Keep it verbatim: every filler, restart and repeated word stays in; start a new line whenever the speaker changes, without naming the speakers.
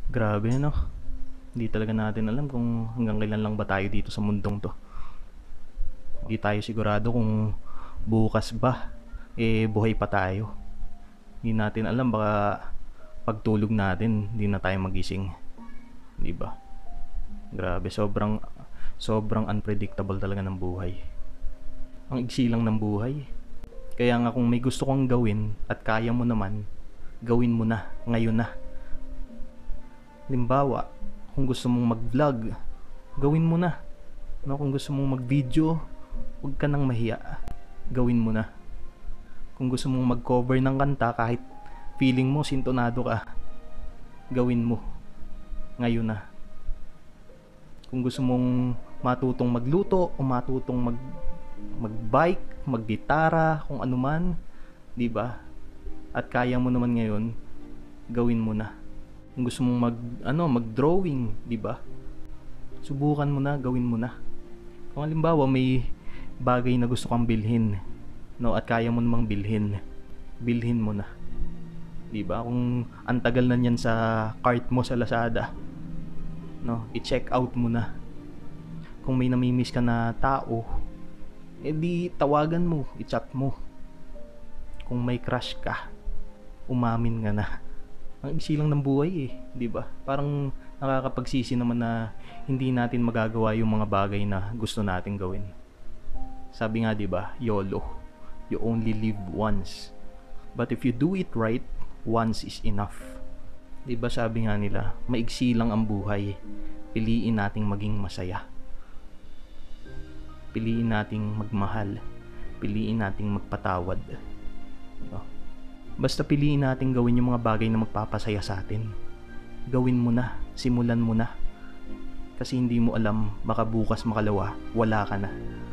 Grabe no, hindi talaga natin alam kung hanggang kailan lang ba tayo dito sa mundong 'to. Hindi tayo sigurado kung bukas ba, eh, buhay pa tayo. Hindi natin alam, baka pagtulog natin hindi na tayo magising, 'di ba? Grabe, sobrang sobrang unpredictable talaga ng buhay. Ang iksi lang ng buhay. Kaya nga kung may gusto kang gawin at kaya mo naman, gawin mo na, ngayon na. Halimbawa, kung gusto mong mag-vlog, gawin mo na. No, kung gusto mong mag-video, huwag ka nang mahiya. Gawin mo na. Kung gusto mong mag-cover ng kanta kahit feeling mo sintonado ka, gawin mo. Ngayon na. Kung gusto mong matutong magluto o matutong mag mag-bike, maggitara, kung ano man, 'di ba? At kaya mo naman ngayon, gawin mo na. Kung gusto mong mag ano, mag-drawing, 'di ba? Subukan mo na, gawin mo na. Kung halimbawa may bagay na gusto kang bilhin, no, at kaya mo namang bilhin, bilhin mo na. 'Di ba? Kung ang tagal na niyan sa cart mo sa Lazada, no, i-check out mo na. Kung may nami-miss ka na tao, edi tawagan mo, i-chat mo. Kung may crush ka, umamin ka na. Ang iksi lang ng buhay eh, 'di ba? Parang nakakapagsisi naman na hindi natin magagawa yung mga bagay na gusto nating gawin. Sabi nga 'di ba, YOLO. You only live once. But if you do it right, once is enough. 'Di ba sabi nga nila, maiksi lang ang buhay. Piliin nating maging masaya. Piliin nating magmahal. Piliin nating magpatawad. No? Basta piliin nating gawin yung mga bagay na magpapasaya sa atin. Gawin mo na, simulan mo na. Kasi hindi mo alam, baka bukas makalawa, wala ka na.